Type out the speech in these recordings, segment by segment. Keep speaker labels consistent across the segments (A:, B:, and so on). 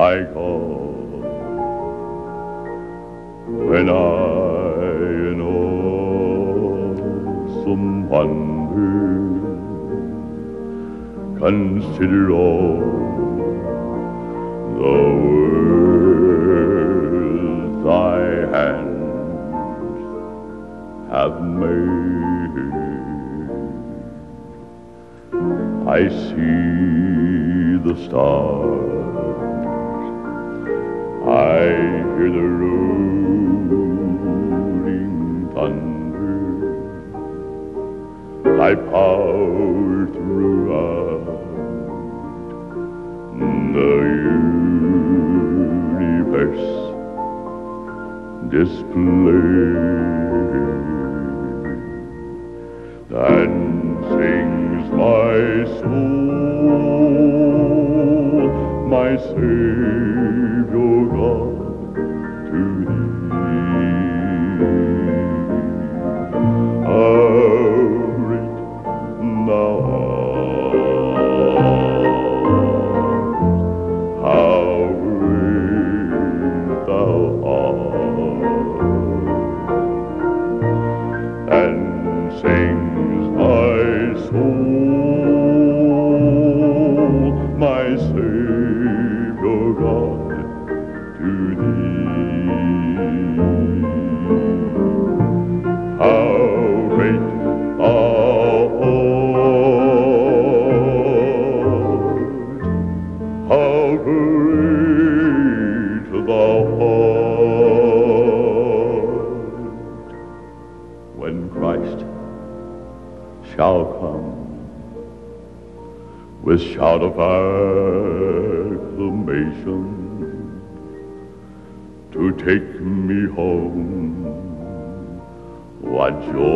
A: my God, when I in awesome wonder consider all the world thy hands have made, I see the stars, I hear the rolling thunder, thy power throughout the universe displayed. Then sings my soul, my Savior God, to thee. How great thou art, how great thou art, and sings my soul, my Savior God, to thee. How great thou art, how great thou art, when Christ shall come with shout of acclamation to take me home, what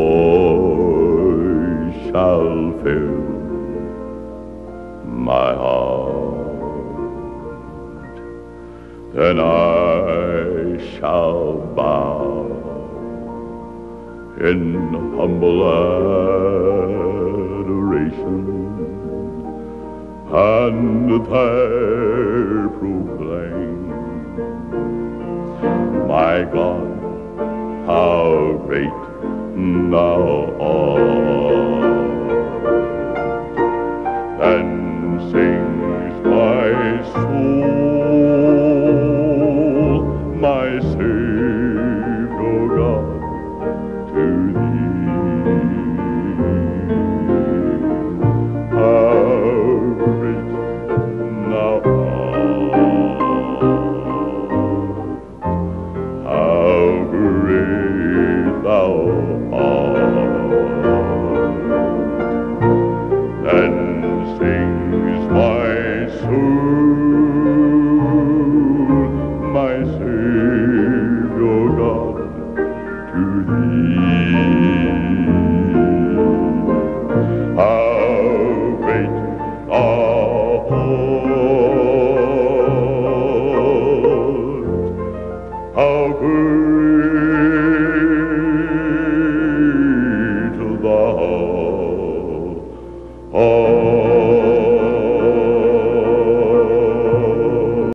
A: joy shall fill my heart. Then I shall bow in humble adoration, and there proclaim, my God, how great thou art.